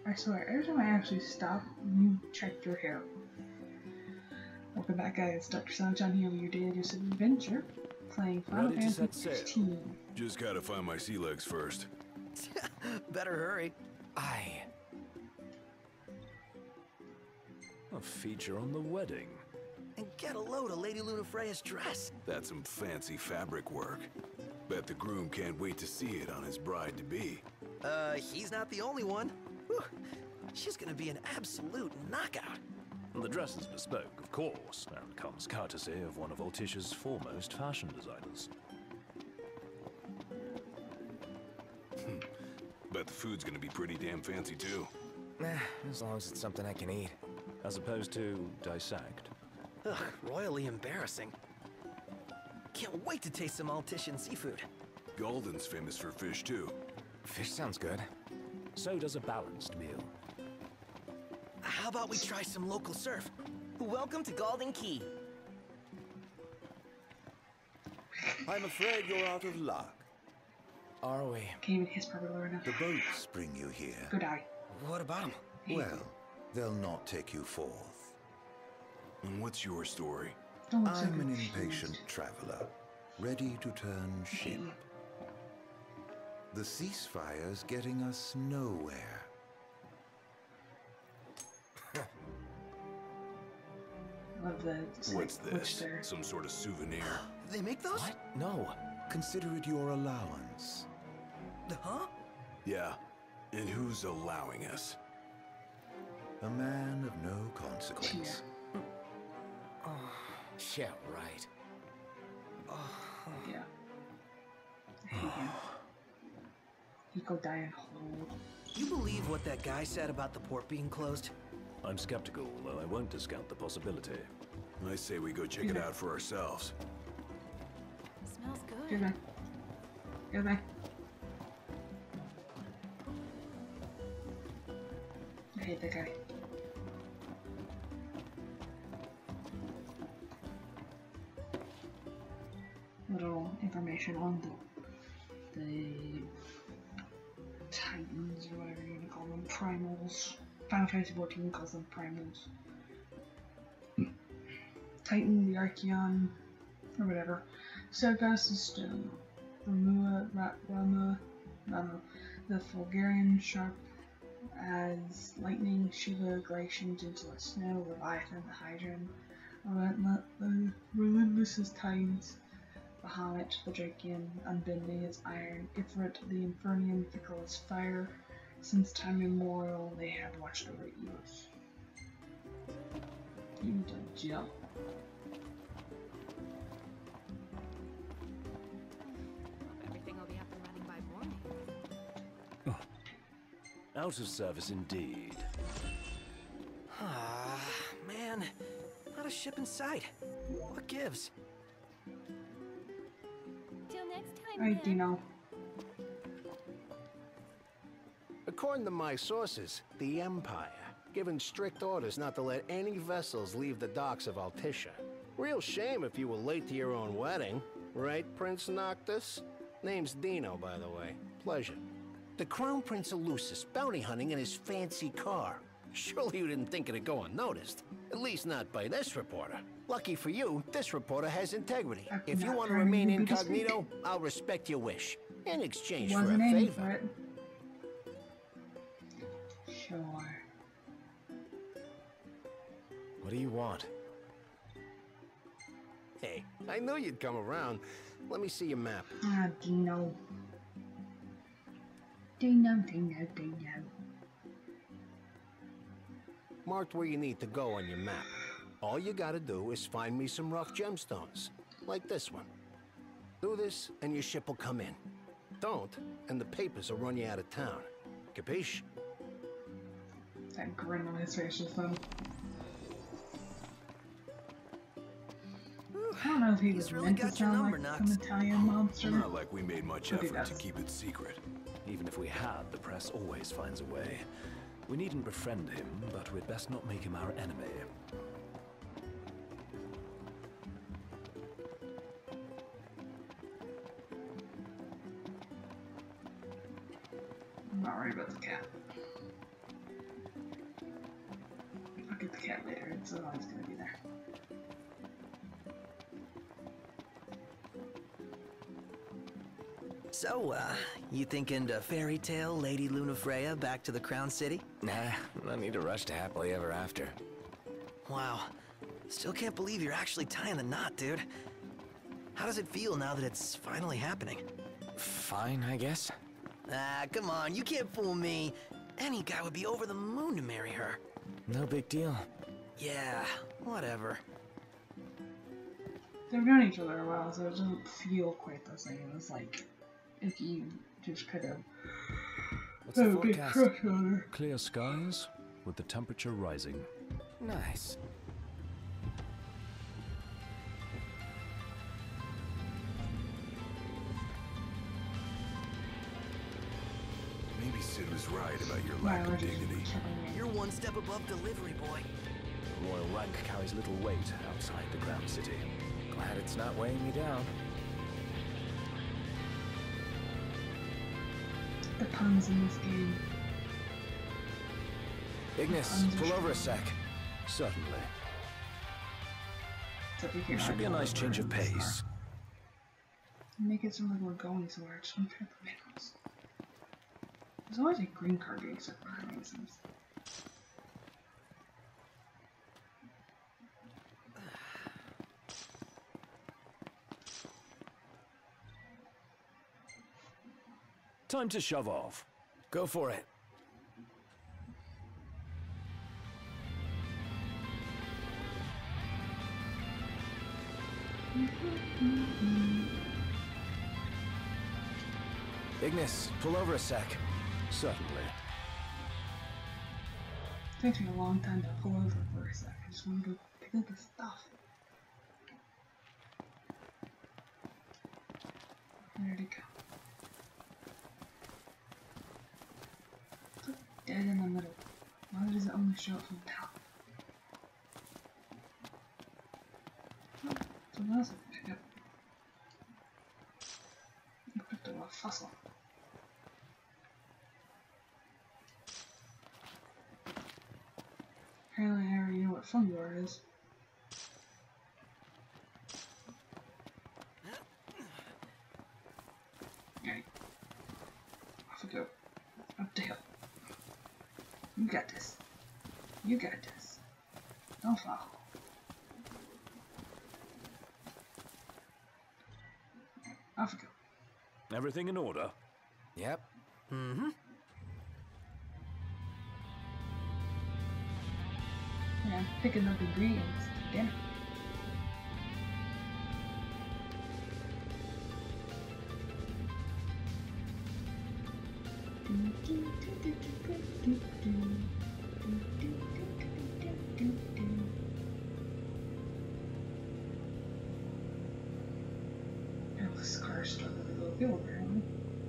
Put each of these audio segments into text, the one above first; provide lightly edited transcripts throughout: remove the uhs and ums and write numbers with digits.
I swear, every time I actually stop, you check your hair. Welcome back, guys. Dr. Sunshine here with your daily dose of adventure, playing Final Ready to Fantasy set sail. 16. Just gotta find my sea legs first. Better hurry. Aye. A feature on the wedding. And get a load of Lady Lunafreya's dress. That's some fancy fabric work. Bet the groom can't wait to see it on his bride-to-be. He's not the only one. Whew. She's gonna be an absolute knockout. The dress is bespoke, of course, and comes courtesy of one of Alticia's foremost fashion designers. Bet the food's gonna be pretty damn fancy too. As long as it's something I can eat. As opposed to dissect. Ugh, royally embarrassing. Can't wait to taste some Altician seafood. Golden's famous for fish too. Fish sounds good. So does a balanced meal. How about we try some local surf? Welcome to Golden Key. I'm afraid you're out of luck. Are we? Can't even hiss properly enough. The boats bring you here. Go die. What about him? Well, they'll not take you forth. And what's your story? Don't look so I'm an confused. impatient traveler, ready to turn ship. The ceasefire's getting us nowhere. Love the What's like, this? there. Some sort of souvenir? They make those? What? No. Consider it your allowance. Huh? Yeah. And who's allowing us? A man of no consequence. Yeah, right. Yeah. I hate him. He go die in hole. You believe what that guy said about the port being closed? I'm skeptical, though I won't discount the possibility. I say we go check it out for ourselves. Smells good. Goodbye. Goodbye. I hate that guy. Little information on the Titans, or whatever you want to call them, primals. Final Fantasy XIV calls them primals. Titan, the Archeon, or whatever. Sargas is stone. Rama, the Fulgarian sharp as lightning, Shiva Glacian gentle as snow, Leviathan the Hydran, relentless as Titans, Bahamut the Drakian, unbending as iron, Ifrit the Infernian, fickle as fire. Since time immemorial, they have watched over Eos. You need to jump. Everything will be up and running by morning. Out of service indeed. Ah, man. Not a ship in sight. What gives? Till next time, Alright, then. Dino. According to my sources, the Empire given strict orders not to let any vessels leave the docks of Alticia. Real shame if you were late to your own wedding, right, Prince Noctis? Name's Dino, by the way. Pleasure. The Crown Prince of Lucis bounty hunting in his fancy car. Surely you didn't think it'd go unnoticed. At least not by this reporter. Lucky for you, this reporter has integrity. I'm If you not want to trying to remain be discreet. incognito, I'll respect your wish. In exchange for Wasn't a aiming for favor. it. Sure. What do you want? Hey, I knew you'd come around. Let me see your map. Ah, Dino. Dino. Marked where you need to go on your map. All you gotta do is find me some rough gemstones, like this one. Do this, and your ship will come in. Don't, and the papers will run you out of town. Capiche? That grin on his face just then. I don't know if he was He's really meant to got your sound number, like Nox. an Italian monster. Not like we made much Okay, effort to that's- keep it secret. Even if we had, the press always finds a way. We needn't befriend him, but we'd best not make him our enemy. I'm not worried about the cat. at the cat later. It's always gonna be there. So, you thinking to fairy tale Lady Lunafreya back to the Crown City? Nah, no need to rush to happily ever after. Wow. Still can't believe you're actually tying the knot, dude. How does it feel now that it's finally happening? Fine, I guess. Ah, come on, you can't fool me. Any guy would be over the moon to marry her. No big deal. Yeah, whatever. They've known each other a while, so it doesn't feel quite the same as like if you just could have What's the a big forecast? crush on her. Clear skies, with the temperature rising. Nice. Maybe Sid was right about your Wow, lack we're of just dignity. tripping You're one step above delivery boy. Royal rank carries little weight outside the Grand City. Glad it's not weighing me down. the puns in this game. Ignis, pull over a sec. Certainly. Except we can Should be a nice change of pace. Make it sound like we're going somewhere. Just don't trip the vehicles. There's always a green car being stuck behind me, it seems. Time to shove off. Go for it. Ignis, pull over a sec. Certainly. It takes me a long time to pull over for a sec. I just want to go pick up the stuff. Where'd it go? It's like dead in the middle. Why does it only show up from the top? Oh, something else I can pick up. I picked up a fossil. Apparently I already know what Fundor is. Alright. Off we go. Up the hill. You got this. You got this. Don't fall. Off we go. Everything in order? Yep. Mm-hmm. Yeah, I'm picking up ingredients for dinner. Oh, this car's struggling to go fuel apparently.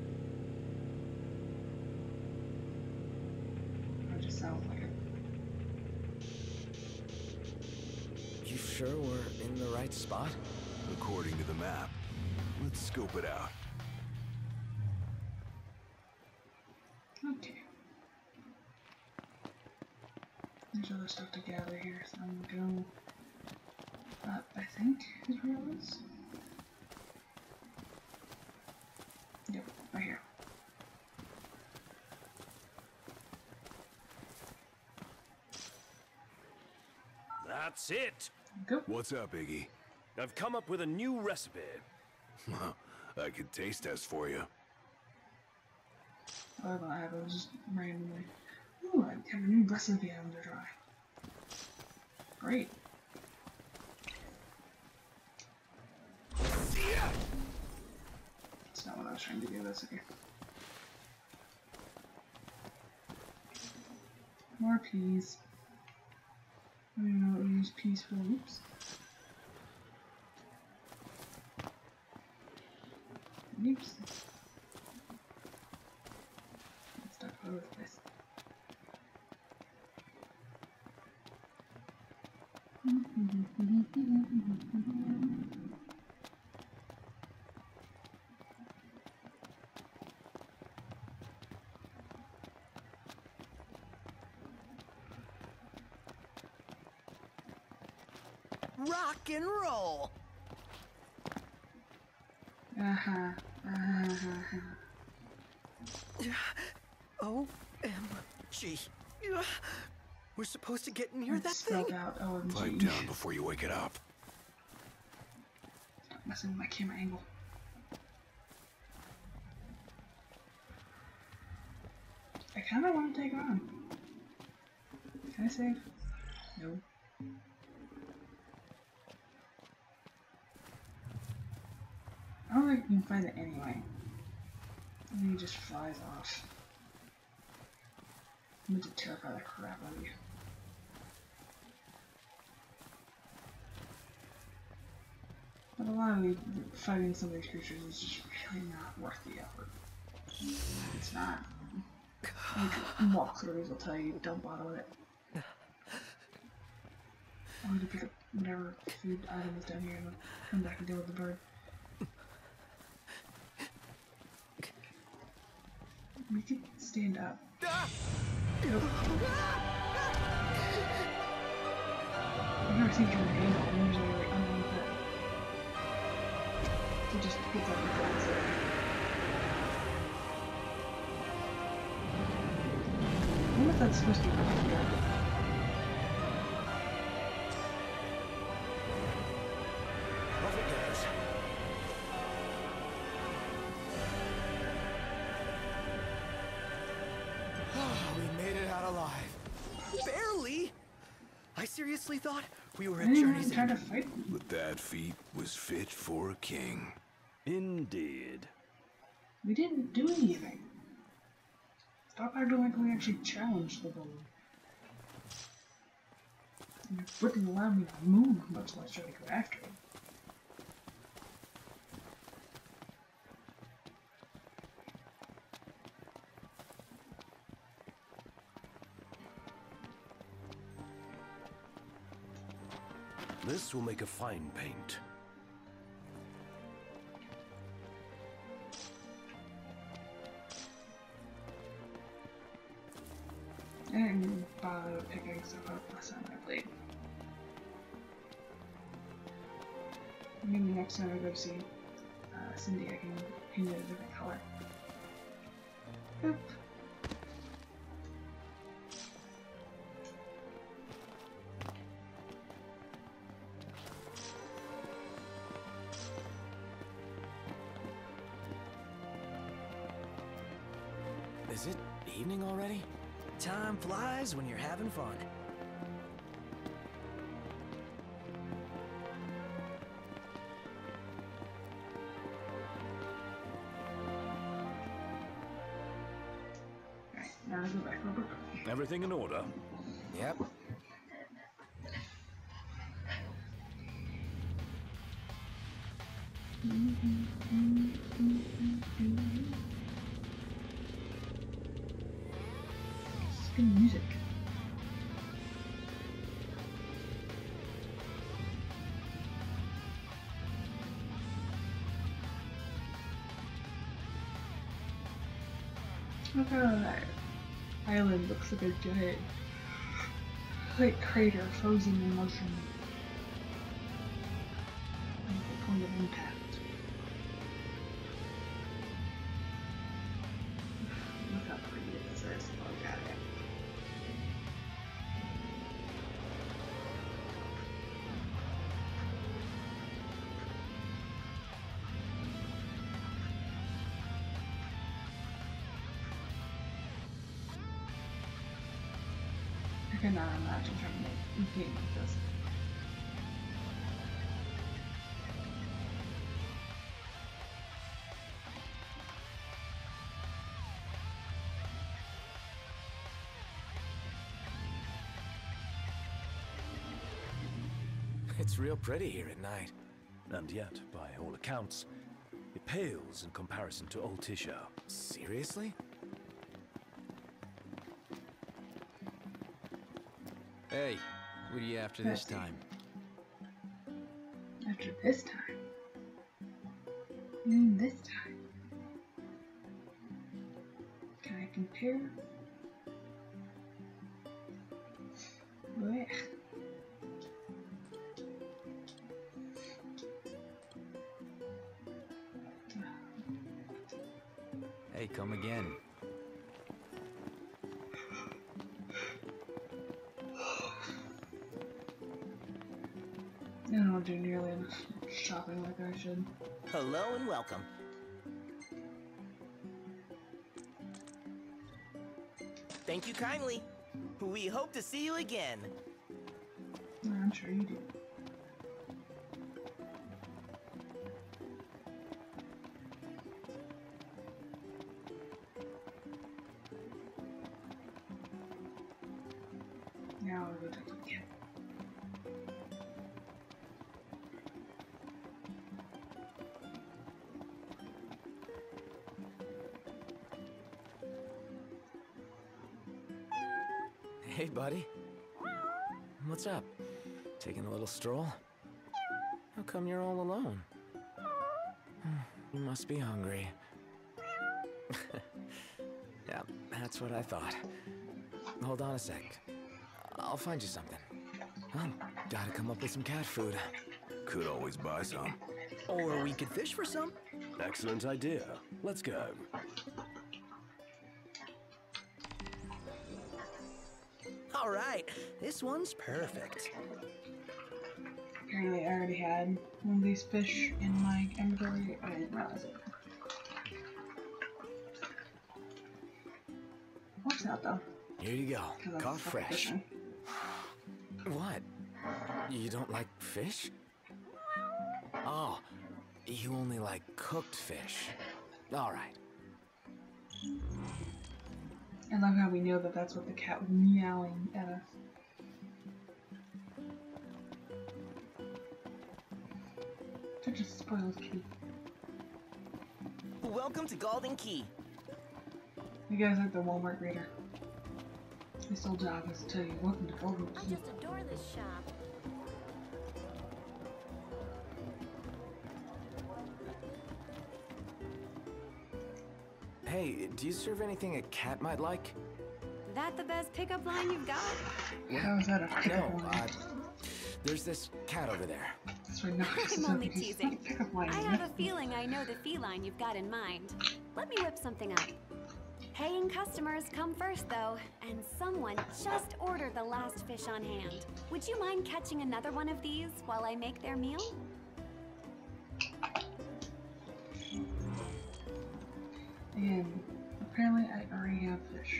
That just sounds like it. You sure we're in the right spot? According to the map. Let's scope it out. Okay. There's other stuff to gather here, so I'm gonna go up, I think, is where it was. Yep, right here. That's it! Go. What's up, Iggy? I've come up with a new recipe. I could taste test for you. I don't have it, just randomly. Ooh, I have a new recipe I'm to try. Great. That's not what I was trying to do, that's okay. More peas. I don't know what we use peas for. Oops. Oops. It's stuck all over the place. rock and roll. OMG. We're supposed to get near that thing. Spelled out OMG. Pipe down before you wake it up. Stop messing with my camera angle. I kind of want to take it on. Can I save? No. I don't think you can find it anyway. I think it just flies off. I'm going to terrify the crap out of you. But a lot of fighting some of these creatures is just really not worth the effort. It's not. Like, walkthroughs will tell you, don't bother with it. I'm going to pick up whatever food item is down here and come back and deal with the bird. We could stand up. Nope. I've never seen you in an angle. I'm usually like underneath it. So just pick up the birds there. I wonder if that's supposed to be right here. Off it goes. We made it out alive. Barely. I seriously thought we were I at didn't Journey's even try End. to fight them. But that feat was fit for a king. Indeed. We didn't do anything. Stop acting like we actually challenged the bull. You wouldn't allow me to move, much less try to go after it. This will make a fine paint. I didn't bother picking stuff up last time I played. Maybe next time I go see Cindy, I can paint it a different color. Boop. Is it evening already? Time flies when you're having fun. Alright, now I go back real quick. Everything in order? Yep. This is good music. Look how that island looks like a giant like crater frozen in motion. Like the point of impact. Look how pretty this is. Look at it. I cannot imagine trying to make a game like this. It's real pretty here at night. And yet, by all accounts, it pales in comparison to Old Tisha. Seriously? Hey, what are you after this Bestie. time? After this time. I mean this time. Can I compare? Blech. Hey, come again. I don't do nearly enough shopping like I should. Hello and welcome. Thank you kindly. We hope to see you again. I'm sure you do. Now we'll go take a look. Hey, buddy. What's up? Taking a little stroll? How come you're all alone? You must be hungry. Yeah, that's what I thought. Hold on a sec. I'll find you something. Oh, gotta come up with some cat food. Could always buy some. Or we could fish for some. Excellent idea. Let's go. All right, this one's perfect. Apparently I already had one of these fish in my inventory. I didn't realize it. Works out though. Here you go. 'Cause I'm Caught stuck fresh. fishing. What? You don't like fish? Oh, you only like cooked fish. All right. I love how we know that that's what the cat was meowing at us. Such a spoiled kid. Welcome to Golden Key. You guys like the Walmart reader. His sole job is to tell you welcome to Golden I Key. just adore this shop. Hey, do you serve anything a cat might like? That the best pickup line you've got? How is that a pickup No, line? there's this cat over there. That's right, no, I'm only teasing. Pickup line. I have a feeling I know the feline you've got in mind. Let me whip something up. Paying customers come first, though, and someone just ordered the last fish on hand. Would you mind catching another one of these while I make their meal? And apparently I already have fish.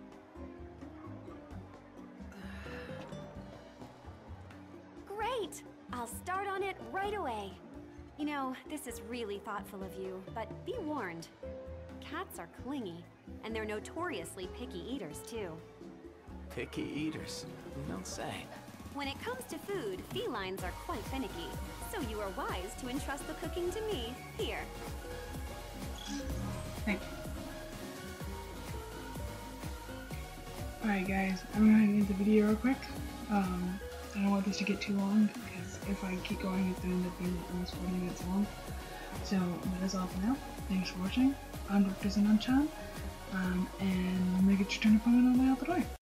Great! I'll start on it right away. You know, this is really thoughtful of you, but be warned. Cats are clingy, and they're notoriously picky eaters, too. Picky eaters, you don't say. When it comes to food, felines are quite finicky, so you are wise to entrust the cooking to me. Here. Thank you. Alright guys, I'm gonna end the video real quick. I don't want this to get too long, because if I keep going it's going to end up being almost 40 minutes long. So that is all for now. Thanks for watching. I'm Dr. Zenon-chan, and make it your turn to put it on the way out the door.